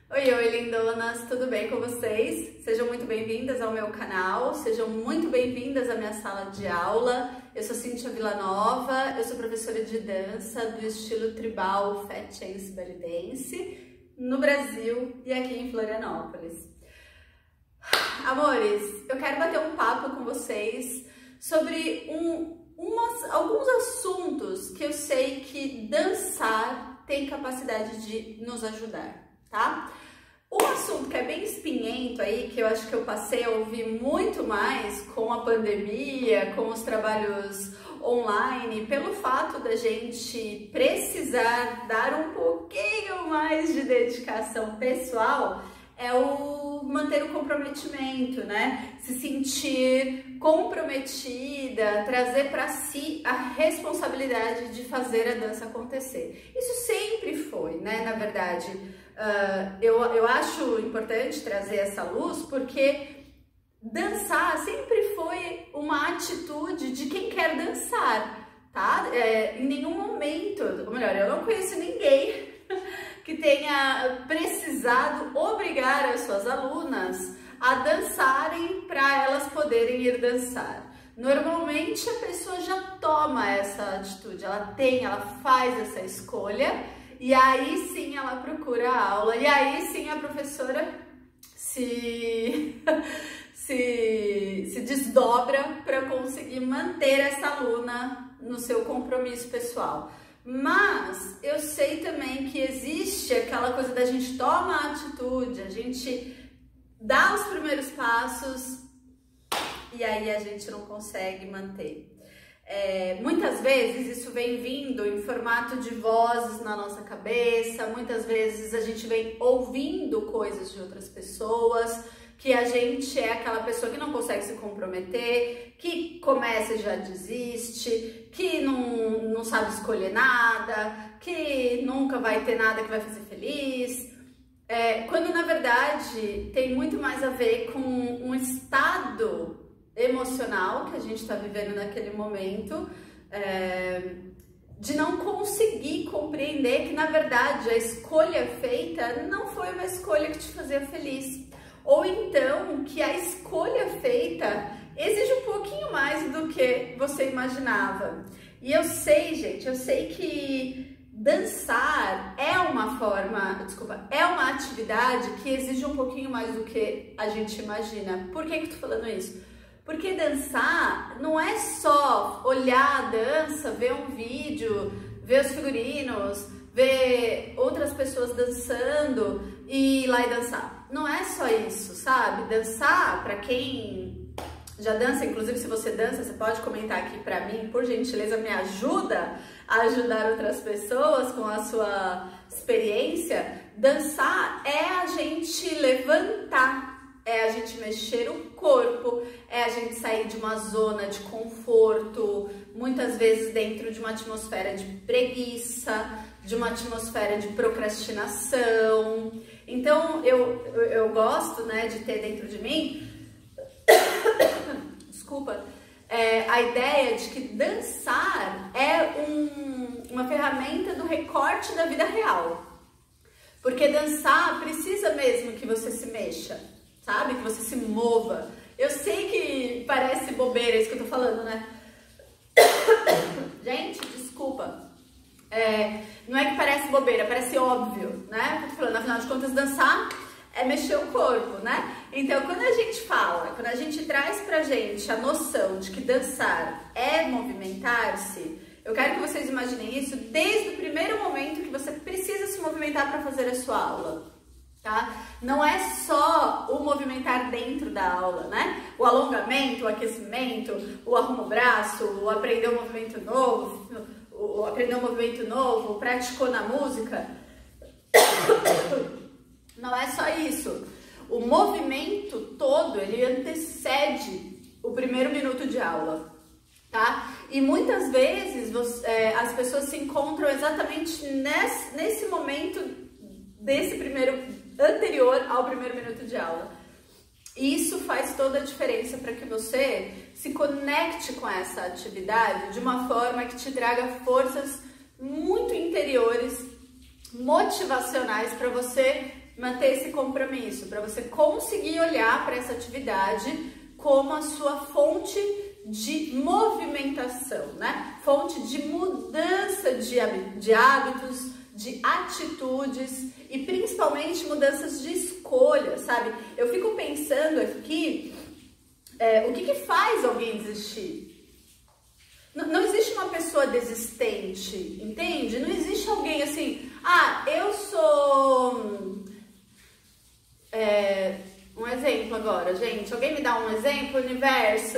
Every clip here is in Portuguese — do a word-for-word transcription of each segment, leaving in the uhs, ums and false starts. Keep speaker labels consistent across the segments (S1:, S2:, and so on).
S1: Oi, oi, lindonas, tudo bem com vocês? Sejam muito bem-vindas ao meu canal, sejam muito bem-vindas à minha sala de aula. Eu sou Cíntia Villanova, eu sou professora de dança do estilo tribal Fat Chance Belly Dance no Brasil e aqui em Florianópolis. Amores, eu quero bater um papo com vocês sobre um, umas, alguns assuntos que eu sei que dançar tem capacidade de nos ajudar, tá? Um assunto que é bem espinhento aí, que eu acho que eu passei a ouvir muito mais com a pandemia, com os trabalhos online, pelo fato da gente precisar dar um pouquinho mais de dedicação pessoal, é o manter o comprometimento, né? Se sentir comprometida, trazer para si a responsabilidade de fazer a dança acontecer. Isso sempre foi, né? Na verdade, uh, eu, eu acho importante trazer essa luz porque dançar sempre foi uma atitude de quem quer dançar, tá? É, em nenhum momento, ou melhor, eu não conheço ninguém que tenha precisado obrigar as suas alunas a dançarem para elas poderem ir dançar. Normalmente a pessoa já toma essa atitude, ela tem, ela faz essa escolha e aí sim ela procura a aula e aí sim a professora se, se, se desdobra para conseguir manter essa aluna no seu compromisso pessoal. Mas eu sei também que existe aquela coisa da gente toma a atitude, a gente dá os primeiros passos e aí a gente não consegue manter. É, muitas vezes isso vem vindo em formato de vozes na nossa cabeça, muitas vezes a gente vem ouvindo coisas de outras pessoas, que a gente é aquela pessoa que não consegue se comprometer, que começa e já desiste, que não, não sabe escolher nada, que nunca vai ter nada que vai fazer feliz. É, quando na verdade tem muito mais a ver com um estado emocional que a gente está vivendo naquele momento, é, de não conseguir compreender que na verdade a escolha feita não foi uma escolha que te fazia feliz. Ou então que a escolha feita exige um pouquinho mais do que você imaginava. E eu sei, gente, eu sei que dançar é uma forma, desculpa, é uma atividade que exige um pouquinho mais do que a gente imagina. Por que que eu tô falando isso? Porque dançar não é só olhar a dança, ver um vídeo, ver os figurinos, ver outras pessoas dançando e ir lá e dançar. Não é só isso, sabe? Dançar, para quem já dança, inclusive se você dança, você pode comentar aqui pra mim, por gentileza, me ajuda a ajudar outras pessoas com a sua experiência. Dançar é a gente levantar, é a gente mexer o corpo, é a gente sair de uma zona de conforto, muitas vezes dentro de uma atmosfera de preguiça, de uma atmosfera de procrastinação. Então eu, eu, eu gosto, né, de ter dentro de mim desculpa, é, a ideia de que dançar é um, uma ferramenta do recorte da vida real. Porque dançar precisa mesmo que você se mexa, sabe? Que você se mova. Eu sei que parece bobeira isso que eu tô falando, né? Gente, desculpa. É, não é que parece bobeira, parece óbvio, né? Eu tô falando, afinal de contas, dançar é mexer o corpo, né? Então, quando a gente fala, quando a gente traz pra gente a noção de que dançar é movimentar-se, eu quero que vocês imaginem isso desde o primeiro momento que você precisa se movimentar para fazer a sua aula, tá? Não é só o movimentar dentro da aula, né? O alongamento, o aquecimento, o arrumo o braço, o aprender um movimento novo, o aprender um movimento novo, praticou na música. Não é só isso. O movimento todo, ele antecede o primeiro minuto de aula, tá? E muitas vezes você, é, as pessoas se encontram exatamente nesse, nesse momento desse primeiro, anterior ao primeiro minuto de aula. E isso faz toda a diferença para que você se conecte com essa atividade de uma forma que te traga forças muito interiores motivacionais para você manter esse compromisso, para você conseguir olhar para essa atividade como a sua fonte de movimentação, né? Fonte de mudança de, de hábitos, de atitudes e principalmente mudanças de escolha, sabe? Eu fico pensando aqui, é, o que que faz alguém desistir? Não, não existe uma pessoa desistente, entende? Não existe alguém assim, ah, eu sou... É, um exemplo agora, gente. Alguém me dá um exemplo, universo?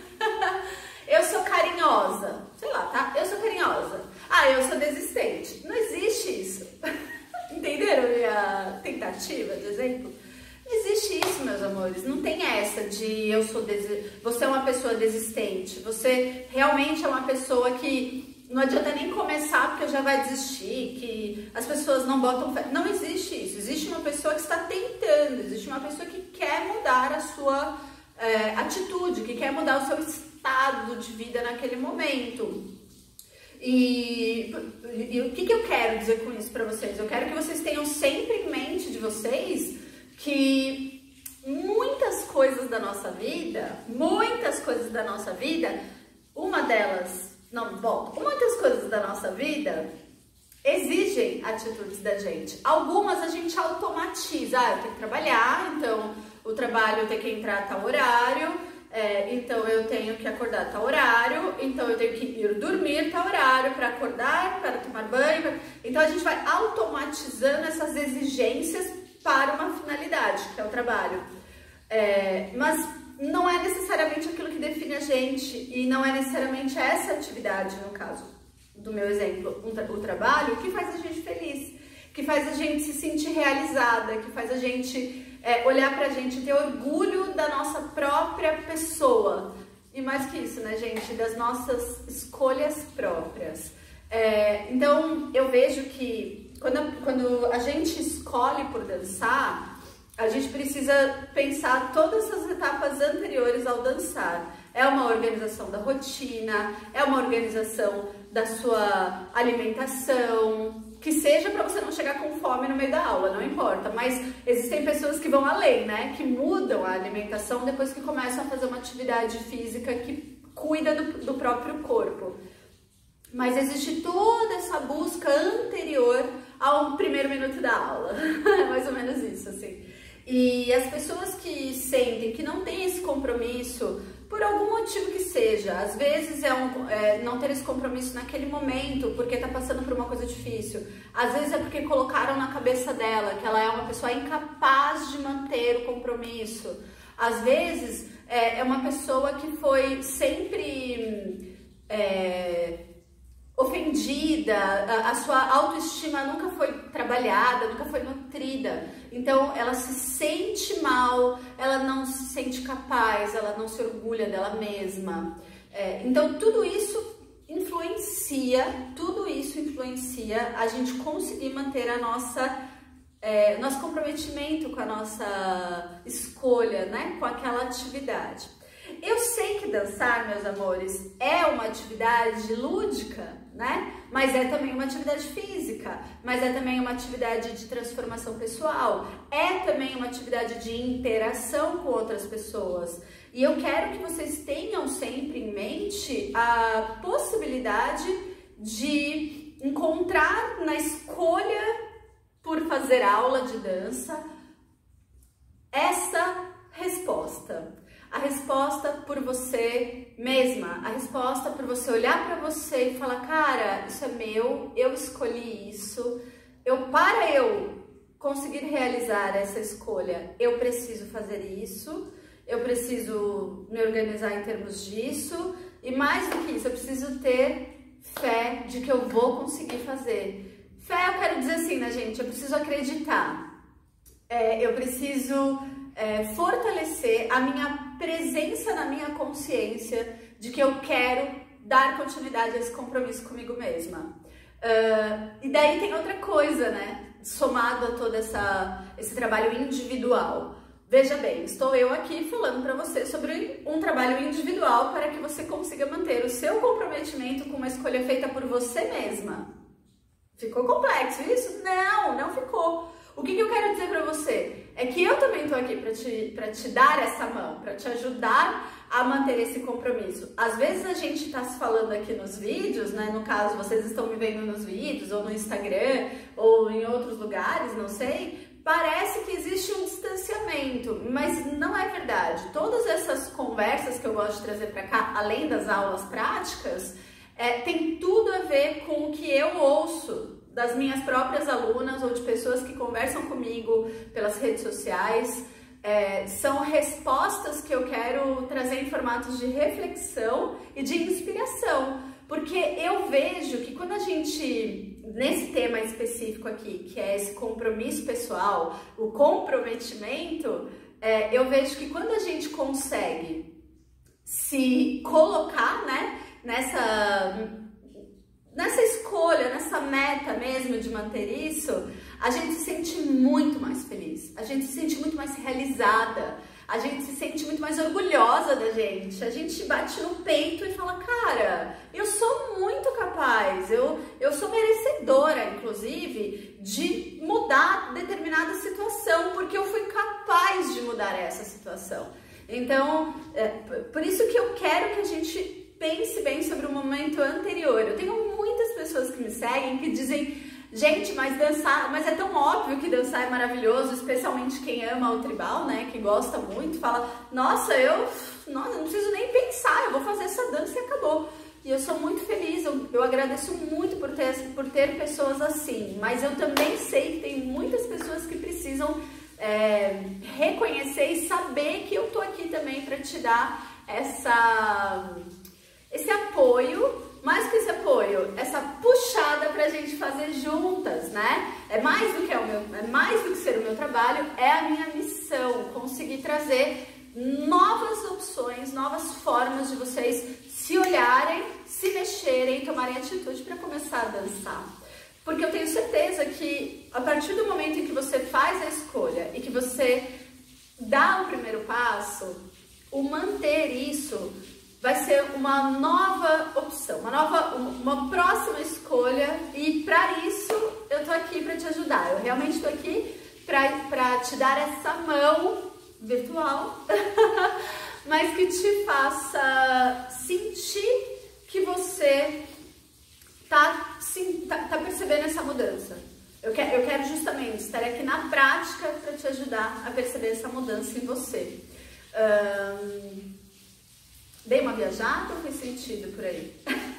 S1: Eu sou carinhosa. Sei lá, tá? Eu sou carinhosa. Ah, eu sou desistente. Não existe isso. Entenderam a minha tentativa de exemplo? Não existe isso, meus amores. Não tem essa de eu sou des... você é uma pessoa desistente. Você realmente é uma pessoa que não adianta nem começar porque já vai desistir, que as pessoas não botam fé. Não existe isso. Existe uma pessoa que está tentando, existe uma pessoa que quer mudar a sua é, atitude, que quer mudar o seu estado de vida naquele momento. E, e, e o que, que eu quero dizer com isso para vocês? Eu quero que vocês tenham sempre em mente de vocês que muitas coisas da nossa vida, muitas coisas da nossa vida, uma delas... Não, volto. Muitas coisas da nossa vida exigem atitudes da gente. Algumas a gente automatiza. Ah, eu tenho que trabalhar, então o trabalho tem que entrar a tal horário, é, então eu tenho que acordar a tal horário, então eu tenho que ir dormir a tal horário para acordar, para tomar banho. Então a gente vai automatizando essas exigências para uma finalidade, que é o trabalho. É, mas não é necessariamente aquilo que define a gente e não é necessariamente essa atividade, no caso do meu exemplo, um tra o trabalho, que faz a gente feliz, que faz a gente se sentir realizada, que faz a gente é, olhar pra gente, ter orgulho da nossa própria pessoa. E mais que isso, né, gente, das nossas escolhas próprias. É, então, eu vejo que quando, quando a gente escolhe por dançar, a gente precisa pensar todas essas etapas anteriores ao dançar. É uma organização da rotina, é uma organização da sua alimentação, que seja para você não chegar com fome no meio da aula, não importa. Mas existem pessoas que vão além, né? Que mudam a alimentação depois que começam a fazer uma atividade física que cuida do, do próprio corpo. Mas existe toda essa busca anterior ao primeiro minuto da aula. Mais ou menos isso, assim. E as pessoas que sentem que não têm esse compromisso, por algum motivo que seja, às vezes é, um, é não ter esse compromisso naquele momento, porque tá passando por uma coisa difícil, às vezes é porque colocaram na cabeça dela que ela é uma pessoa incapaz de manter o compromisso, às vezes é, é uma pessoa que foi sempre... É, ofendida, a, a sua autoestima nunca foi trabalhada, nunca foi nutrida, então ela se sente mal, ela não se sente capaz, ela não se orgulha dela mesma. É, então tudo isso influencia, tudo isso influencia a gente conseguir manter a nossa, é, nosso comprometimento com a nossa escolha, né, com aquela atividade. Eu sei que dançar, meus amores, é uma atividade lúdica, né? Mas é também uma atividade física, mas é também uma atividade de transformação pessoal, é também uma atividade de interação com outras pessoas. E eu quero que vocês tenham sempre em mente a possibilidade de encontrar na escolha por fazer aula de dança essa resposta. A resposta por você mesma, a resposta por você olhar para você e falar, cara, isso é meu, eu escolhi isso, eu, para eu conseguir realizar essa escolha, eu preciso fazer isso, eu preciso me organizar em termos disso, e mais do que isso, eu preciso ter fé de que eu vou conseguir fazer. Fé, eu quero dizer assim, né, gente, eu preciso acreditar, é, eu preciso... É, fortalecer a minha presença na minha consciência de que eu quero dar continuidade a esse compromisso comigo mesma. Uh, e daí tem outra coisa, né? Somado a todo essa, esse trabalho individual. Veja bem, estou eu aqui falando para você sobre um trabalho individual para que você consiga manter o seu comprometimento com uma escolha feita por você mesma. Ficou complexo isso? Não, não ficou. O que, que eu quero dizer pra você? É que eu também tô aqui pra te, pra te dar essa mão, pra te ajudar a manter esse compromisso. Às vezes a gente tá se falando aqui nos vídeos, né? No caso, vocês estão me vendo nos vídeos, ou no Instagram, ou em outros lugares, não sei. Parece que existe um distanciamento, mas não é verdade. Todas essas conversas que eu gosto de trazer pra cá, além das aulas práticas, é, tem tudo a ver com o que eu ouço das minhas próprias alunas ou de pessoas que conversam comigo pelas redes sociais. É, são respostas que eu quero trazer em formatos de reflexão e de inspiração, porque eu vejo que quando a gente, nesse tema específico aqui, que é esse compromisso pessoal, o comprometimento, é, eu vejo que quando a gente consegue se colocar, né, nessa... nessa escolha, nessa meta mesmo de manter isso, a gente se sente muito mais feliz, a gente se sente muito mais realizada, a gente se sente muito mais orgulhosa da gente, a gente bate no peito e fala, cara, eu sou muito capaz, eu, eu sou merecedora, inclusive, de mudar determinada situação, porque eu fui capaz de mudar essa situação. Então, é, por isso que eu quero que a gente pense bem sobre o momento anterior. Eu tenho muitas pessoas que me seguem que dizem, gente, mas dançar, mas é tão óbvio que dançar é maravilhoso, especialmente quem ama o tribal, né, que gosta muito, fala, nossa, eu, nossa, não preciso nem pensar, eu vou fazer essa dança e acabou. E eu sou muito feliz, eu, eu agradeço muito por ter, por ter pessoas assim, mas eu também sei que tem muitas pessoas que precisam é, reconhecer e saber que eu tô aqui também para te dar essa... esse apoio, mais que esse apoio, essa puxada pra gente fazer juntas, né? É mais do que é o meu, é mais do que ser o meu trabalho, é a minha missão, conseguir trazer novas opções, novas formas de vocês se olharem, se mexerem e tomarem atitude para começar a dançar. Porque eu tenho certeza que a partir do momento em que você faz a escolha e que você dá o primeiro passo, o manter isso vai ser uma nova opção, uma nova, uma próxima escolha, e para isso eu tô aqui para te ajudar. Eu realmente tô aqui para te dar essa mão virtual, mas que te faça sentir que você tá, sim, tá, tá percebendo essa mudança. Eu quero, eu quero justamente estar aqui na prática para te ajudar a perceber essa mudança em você. Um, Dei uma viajada ou fez sentido por aí?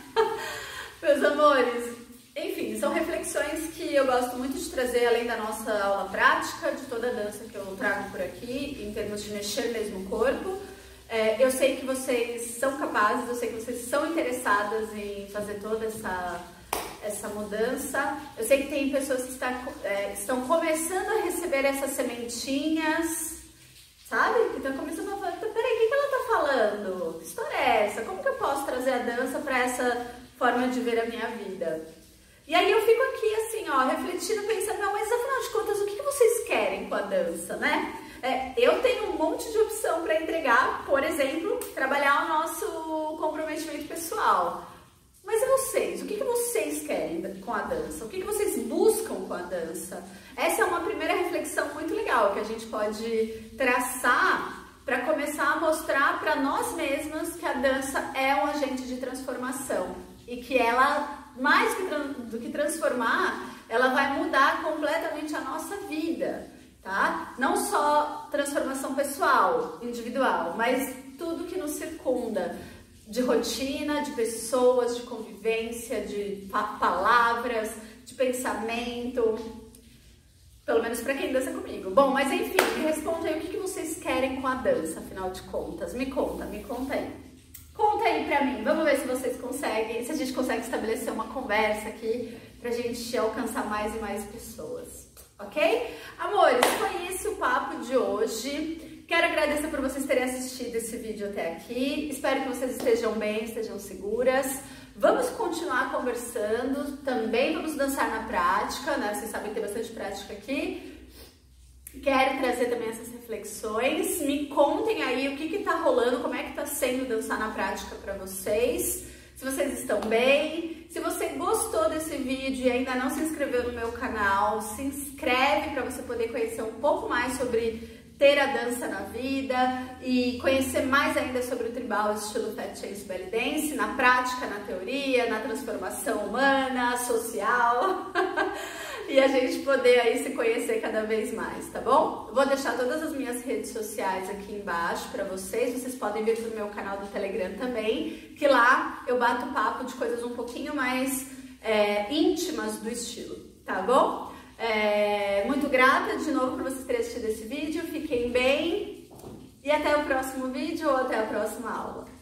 S1: Meus amores, enfim, são reflexões que eu gosto muito de trazer, além da nossa aula prática, de toda a dança que eu trago por aqui, em termos de mexer mesmo o corpo. É, eu sei que vocês são capazes, eu sei que vocês são interessadas em fazer toda essa, essa mudança. Eu sei que tem pessoas que está, é, estão começando a receber essas sementinhas, sabe? Que estão começando a falar, peraí, o que, que ela tá falando? Que história é essa? Como que eu posso trazer a dança para essa forma de ver a minha vida? E aí eu fico aqui assim, ó, refletindo, pensando, não, mas afinal de contas, o que, que vocês querem com a dança, né? É, eu tenho um monte de opção para entregar, por exemplo, trabalhar o nosso comprometimento pessoal. Mas e vocês? O que, que vocês querem com a dança? O que, que vocês buscam com a dança? Essa é uma primeira reflexão muito legal que a gente pode traçar para começar a mostrar para nós mesmas que a dança é um agente de transformação e que ela, mais do que transformar, ela vai mudar completamente a nossa vida, tá? Não só transformação pessoal, individual, mas tudo que nos circunda, de rotina, de pessoas, de convivência, de palavras, de pensamento, pelo menos para quem dança comigo. Bom, mas enfim, me responde aí o que, que vocês querem com a dança, afinal de contas. Me conta, me conta aí. Conta aí pra mim, vamos ver se vocês conseguem, se a gente consegue estabelecer uma conversa aqui pra gente alcançar mais e mais pessoas, ok? Amores, foi esse o papo de hoje. Quero agradecer por vocês terem assistido esse vídeo até aqui. Espero que vocês estejam bem, estejam seguras. Vamos continuar conversando, também vamos dançar na prática, né? Vocês sabem que tem bastante prática aqui. Quero trazer também essas reflexões. Me contem aí o que que tá rolando, como é que tá sendo dançar na prática para vocês. Se vocês estão bem, Se você gostou desse vídeo e ainda não se inscreveu no meu canal, se inscreve para você poder conhecer um pouco mais sobre ter a dança na vida e conhecer mais ainda sobre o tribal estilo Fat Chance Belly Dance, na prática, na teoria, na transformação humana, social, e a gente poder aí se conhecer cada vez mais, tá bom? Eu vou deixar todas as minhas redes sociais aqui embaixo para vocês, vocês podem vir pro meu canal do Telegram também, que lá eu bato papo de coisas um pouquinho mais é, íntimas do estilo, tá bom? É, muito grata de novo por vocês terem assistido esse vídeo, fiquem bem e até o próximo vídeo ou até a próxima aula.